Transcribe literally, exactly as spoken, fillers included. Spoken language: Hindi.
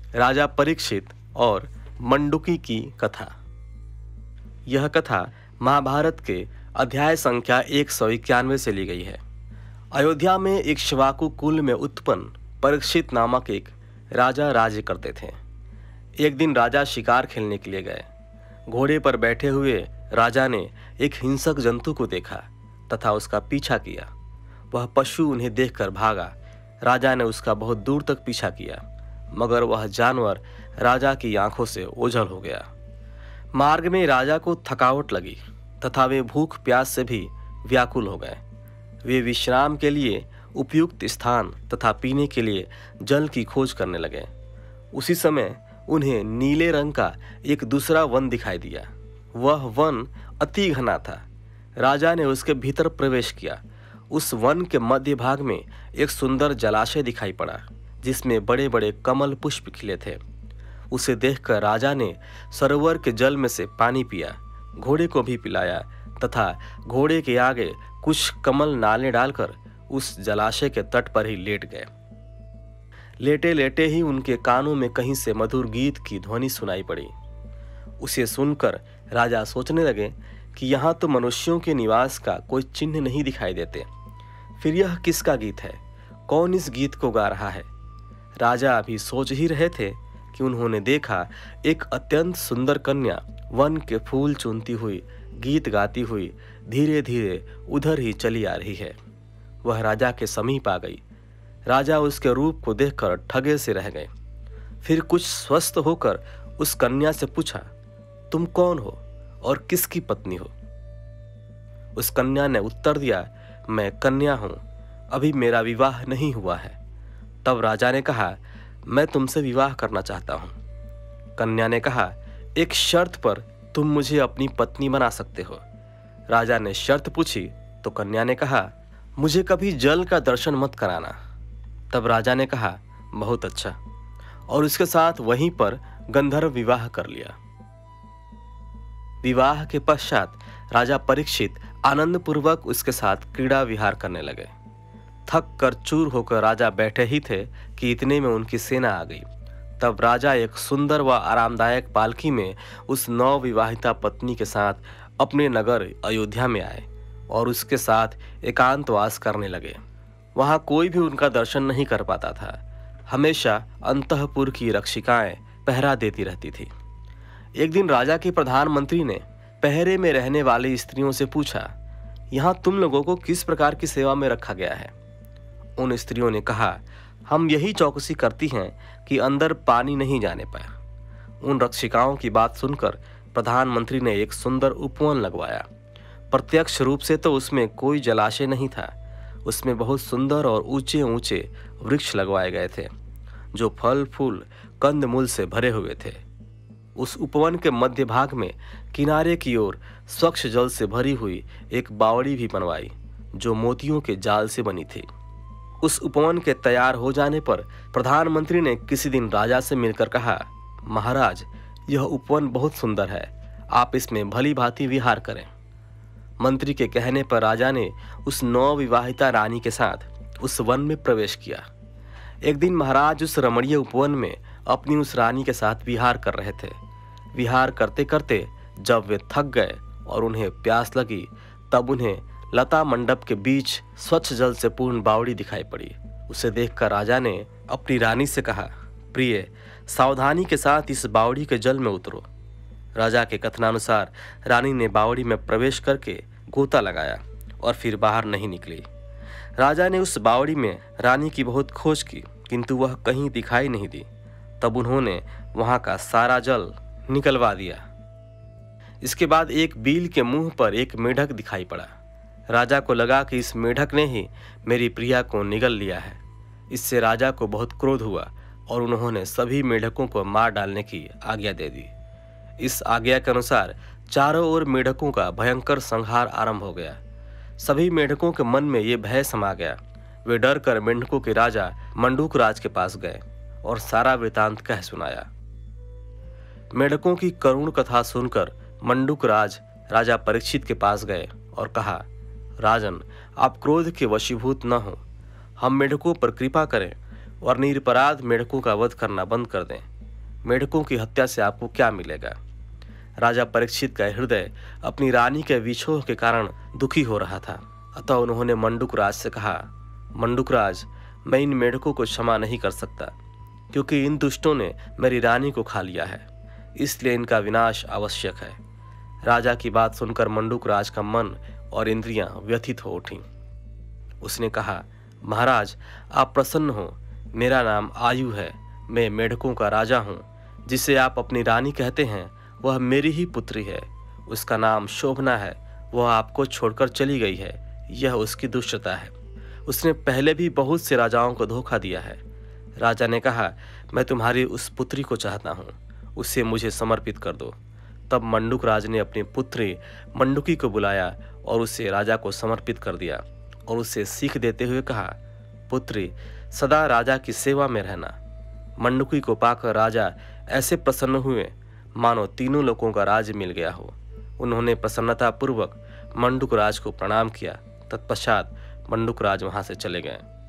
राजा परीक्षित और मंडूकी की कथा। यह कथा महाभारत के अध्याय संख्या एक सौ इक्यानवे से ली गई है। अयोध्या में एक इक्ष्वाकु कुल में उत्पन्न परीक्षित नामक एक राजा राज्य करते थे। एक दिन राजा शिकार खेलने के लिए गए। घोड़े पर बैठे हुए राजा ने एक हिंसक जंतु को देखा तथा उसका पीछा किया। वह पशु उन्हें देखकर भागा। राजा ने उसका बहुत दूर तक पीछा किया, मगर वह जानवर राजा की आंखों से ओझल हो गया। मार्ग में राजा को थकावट लगी तथा वे भूख प्यास से भी व्याकुल हो गए। वे विश्राम के लिए उपयुक्त स्थान तथा पीने के लिए जल की खोज करने लगे। उसी समय उन्हें नीले रंग का एक दूसरा वन दिखाई दिया। वह वन अति घना था। राजा ने उसके भीतर प्रवेश किया। उस वन के मध्य भाग में एक सुंदर जलाशय दिखाई पड़ा, जिसमें बड़े बड़े कमल पुष्प खिले थे। उसे देखकर राजा ने सरोवर के जल में से पानी पिया, घोड़े को भी पिलाया तथा घोड़े के आगे कुछ कमल नाले डालकर उस जलाशय के तट पर ही लेट गए। लेटे लेटे ही उनके कानों में कहीं से मधुर गीत की ध्वनि सुनाई पड़ी। उसे सुनकर राजा सोचने लगे कि यहाँ तो मनुष्यों के निवास का कोई चिन्ह नहीं दिखाई देते। फिर यह किसका गीत है? कौन इस गीत को गा रहा है? राजा अभी सोच ही रहे थे कि उन्होंने देखा एक अत्यंत सुंदर कन्या वन के फूल चुनती हुई, गीत गाती हुई धीरे धीरे उधर ही चली आ रही है। वह राजा के समीप आ गई। राजा उसके रूप को देखकर ठगे से रह गए। फिर कुछ स्वस्थ होकर उस कन्या से पूछा, तुम कौन हो और किसकी पत्नी हो? उस कन्या ने उत्तर दिया, मैं कन्या हूं, अभी मेरा विवाह नहीं हुआ है। तब राजा ने कहा, मैं तुमसे विवाह करना चाहता हूं। कन्या ने कहा, एक शर्त पर तुम मुझे अपनी पत्नी बना सकते हो। राजा ने शर्त पूछी तो कन्या ने कहा, मुझे कभी जल का दर्शन मत कराना। तब राजा ने कहा, बहुत अच्छा, और उसके साथ वहीं पर गंधर्व विवाह कर लिया। विवाह के पश्चात राजा परीक्षित आनंद पूर्वक उसके साथ क्रीड़ा विहार करने लगे। थक कर चूर होकर राजा बैठे ही थे कि इतने में उनकी सेना आ गई। तब राजा एक सुंदर व आरामदायक पालकी में उस नवविवाहिता पत्नी के साथ अपने नगर अयोध्या में आए और उसके साथ एकांतवास करने लगे। वहां कोई भी उनका दर्शन नहीं कर पाता था। हमेशा अंतःपुर की रक्षिकाएं पहरा देती रहती थी। एक दिन राजा के प्रधानमंत्री ने पहरे में रहने वाली स्त्रियों से पूछा, यहाँ तुम लोगों को किस प्रकार की सेवा में रखा गया है? उन स्त्रियों ने कहा, हम यही चौकसी करती हैं कि अंदर पानी नहीं जाने पाए। उन रक्षिकाओं की बात सुनकर प्रधानमंत्री ने एक सुंदर उपवन लगवाया। प्रत्यक्ष रूप से तो उसमें कोई जलाशय नहीं था। उसमें बहुत सुंदर और ऊंचे ऊंचे वृक्ष लगवाए गए थे, जो फल फूल कंद मूल से भरे हुए थे। उस उपवन के मध्य भाग में किनारे की ओर स्वच्छ जल से भरी हुई एक बावड़ी भी बनवाई, जो मोतियों के जाल से बनी थी। उस उपवन के तैयार हो जाने पर प्रधानमंत्री ने किसी दिन राजा से मिलकर कहा, महाराज, यह उपवन बहुत सुंदर है, आप इसमें भली भांति विहार करें। मंत्री के कहने पर राजा ने उस नवविवाहिता रानी के साथ उस वन में प्रवेश किया। एक दिन महाराज उस रमणीय उपवन में अपनी उस रानी के साथ विहार कर रहे थे। विहार करते करते जब वे थक गए और उन्हें प्यास लगी, तब उन्हें लता मंडप के बीच स्वच्छ जल से पूर्ण बावड़ी दिखाई पड़ी। उसे देखकर राजा ने अपनी रानी से कहा, प्रिय, सावधानी के साथ इस बावड़ी के जल में उतरो। राजा के कथनानुसार रानी ने बावड़ी में प्रवेश करके गोता लगाया और फिर बाहर नहीं निकली। राजा ने उस बावड़ी में रानी की बहुत खोज की, किंतु वह कहीं दिखाई नहीं दी। तब उन्होंने वहां का सारा जल निकलवा दिया। इसके बाद एक बील के मुंह पर एक मेढक दिखाई पड़ा। राजा को लगा कि इस मेढक ने ही मेरी प्रिया को निगल लिया है। इससे राजा को बहुत क्रोध हुआ और उन्होंने सभी मेढकों को मार डालने की आज्ञा दे दी। इस आज्ञा के अनुसार चारों ओर मेढकों का भयंकर संहार आरंभ हो गया। सभी मेढकों के मन में ये भय समा गया। वे डर कर मेंढकों के राजा मंडूक राज के पास गए और सारा वृतांत कह सुनाया। मेढकों की करुण कथा सुनकर मंडूक राज राजा परीक्षित के पास गए और कहा, राजन, आप क्रोध के वशीभूत न हो। हम मेढकों पर कृपा करें और निरपराध मेढकों का वध करना बंद कर दें। मेढकों की हत्या से आपको क्या मिलेगा? राजा परीक्षित का हृदय अपनी रानी के विछोह के कारण दुखी हो रहा था। अतः उन्होंने मंडूक राज से कहा, मंडूक राज, मैं इन मेढकों को क्षमा नहीं कर सकता, क्योंकि इन दुष्टों ने मेरी रानी को खा लिया है, इसलिए इनका विनाश आवश्यक है। राजा की बात सुनकर मंडूक राज का मन और इंद्रियां व्यथित हो उठी। उसने कहा, महाराज, आप प्रसन्न हो। मेरा नाम आयु है। मैं मेढकों का राजा हूँ। जिसे आप अपनी रानी कहते हैं वह मेरी ही पुत्री है। उसका नाम शोभना है। वह आपको छोड़कर चली गई है। यह उसकी दुष्टता है। उसने पहले भी बहुत से राजाओं को धोखा दिया है। राजा ने कहा, मैं तुम्हारी उस पुत्री को चाहता हूँ, उसे मुझे समर्पित कर दो। तब मंडूक राज ने अपनी पुत्री मंडुकी को बुलाया और उसे राजा को समर्पित कर दिया और उसे सीख देते हुए कहा, पुत्री, सदा राजा की सेवा में रहना। मंडुकी को पाकर राजा ऐसे प्रसन्न हुए मानो तीनों लोगों का राज मिल गया हो। उन्होंने प्रसन्नता पूर्वक मंडूक राज को प्रणाम किया। तत्पश्चात मंडूक राज वहां से चले गए।